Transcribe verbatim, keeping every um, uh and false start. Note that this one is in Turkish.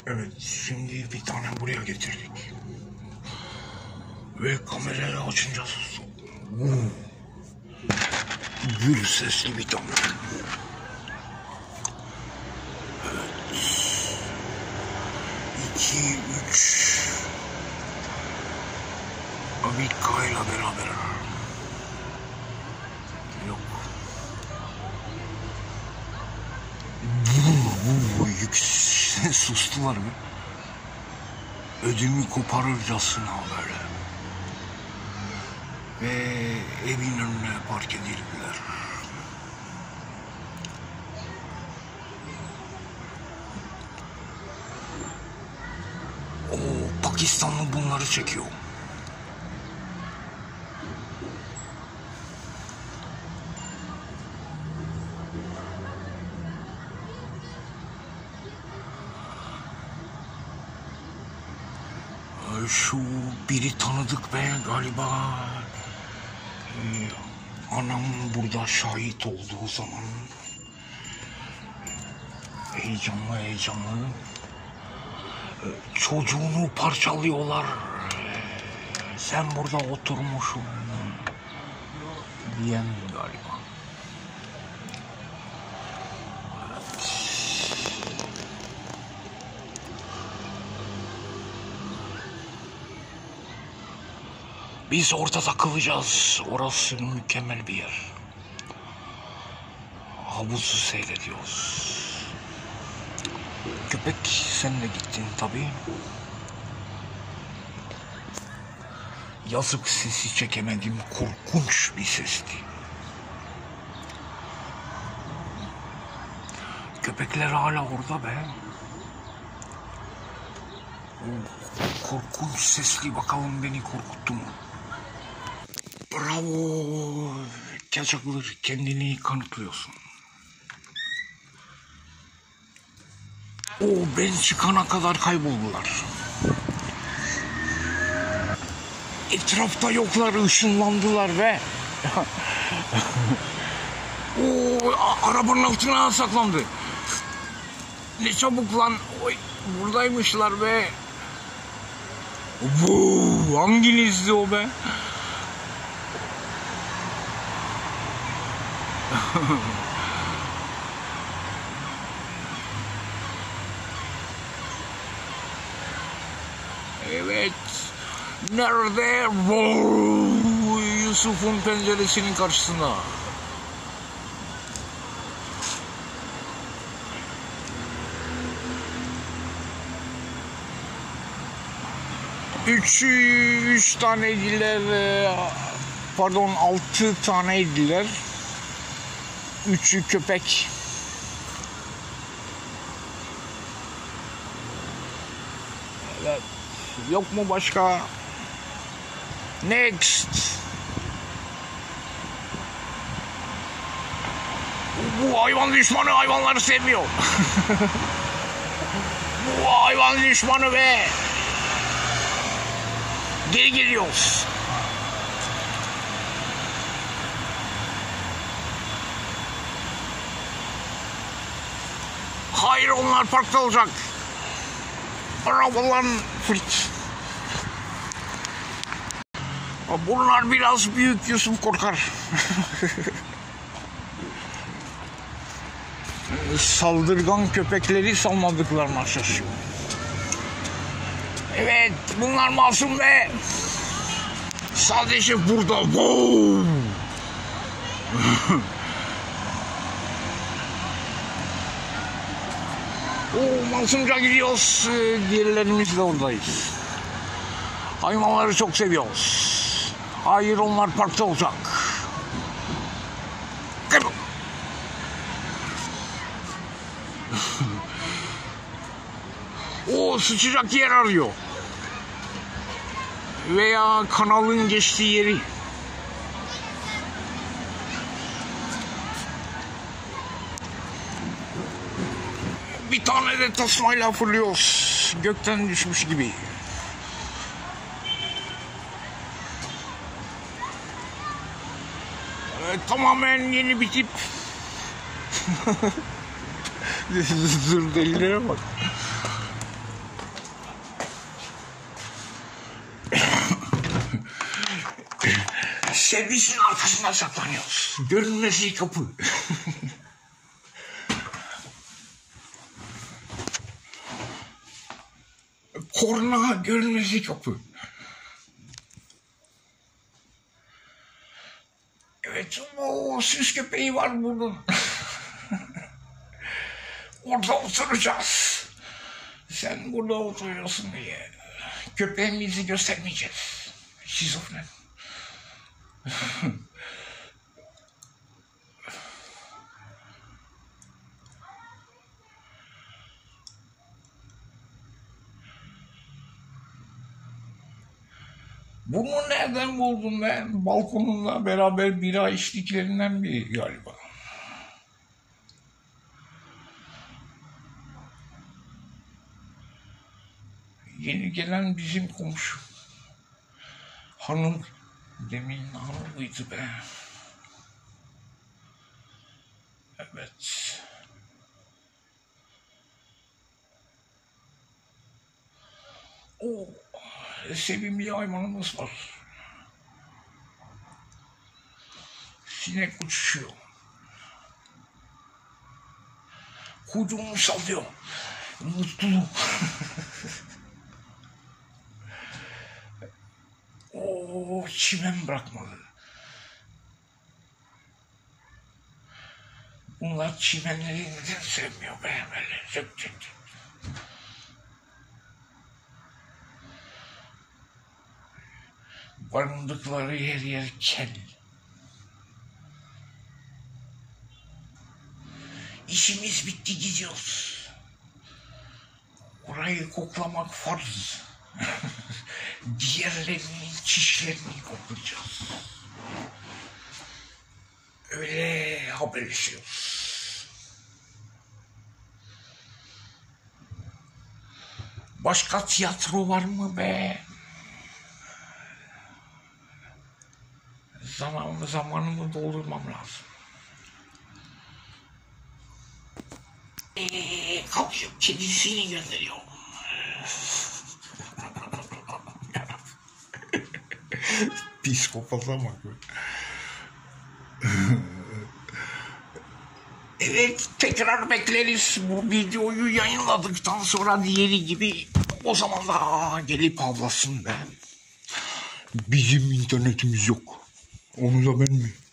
Evet, şimdi bir tane buraya getirdik. Ve kamerayı açınca uh, gül sesli bir tane. Evet. İki, üç. Abika'yla beraber. Yok. Bu, bu yüksek sustular mı? Ödümü koparırcasına böyle. Ve evin önüne park edildiler. O Pakistanlı bunları çekiyor. Şu biri tanıdık be galiba. Ee, anam burada şahit olduğu zaman heyecanlı heyecanlı ee, çocuğunu parçalıyorlar. Ee, sen burada oturmuşsun diyen galiba. Biz orada takılacağız. Orası mükemmel bir yer. Havuzu seyrediyoruz. Köpek sen de gittin tabii. Yazık sesi çekemedim. Korkunç bir sesti. Köpekler hala orada be. O korkunç sesli, bakalım beni korkuttu mu? Bravo. Kaçaklar, kendini kanıtlıyorsun. O ben çıkana kadar kayboldular. Etrafta yoklar, ışınlandılar ve o arabanın altına saklandı. Ne çabuk lan. Oy, buradaymışlar be. Vuu, hanginizdi o be? Evet. Nerede? Vuu, Yusuf'un penceresinin karşısında. Üç, üç taneydiler, pardon altı taneydiler. Üçü köpek. Evet. Yok mu başka? Next. Bu hayvan düşmanı, hayvanları sevmiyor. Bu hayvan düşmanı be. Geri geliyoruz. Hayır, onlar parkta olacak. Arabalar fırt. Bunlar biraz büyük, Yusuf korkar. Saldırgan köpekleri salmadıklarına şaşıyor. Evet, bunlar masum ve sadece burada. Wow. O masumca gidiyoruz. Diğerlerimiz de oradayız. Hayvanları çok seviyoruz. Hayır, onlar parkta olacak. O sıçacak yer arıyor. Veya kanalın geçtiği yeri. Bir tane de tasmayla fırlıyoruz. Gökten düşmüş gibi. Ee, tamamen yeni bir tip. Zır delilere bak. Servisin arkasına saklanıyoruz. Görünmesi kapı. Korna görünmesi kapı. Evet, o süs köpeği var bunun. Orada oturacağız. Sen burada oturuyorsun diye. Köpeğimizi göstermeyeceğiz. Şizofren. Bunu nereden buldun ben? Balkonunla beraber bira içtiklerinden biri galiba. Yeni gelen bizim komşu. Hanım. Demin hanımıydı be. Evet. O sevimli hayvanımız var. Sinek uçuşuyor. Kuyruğunu sallıyor. Mutlu. O çimen bırakmadı. Bunlar çimenleri neden sevmiyor be böyle. Zıp zıp zıp. Barındıkları yer yer kel. İşimiz bitti, gidiyoruz. Orayı koklamak farz. Diğerlerinin çişlerini koklayacağız. Öyle haberleşiyoruz. Başka tiyatro var mı be? Zaman, zamanımı doldurmam lazım. Eee kalkıyor, kedisini gönderiyor. Psikopata bak. Evet, tekrar bekleriz. Bu videoyu yayınladıktan sonra diğeri gibi o zaman da gelip avlasın be. Bizim internetimiz yok. Onu da ben mi?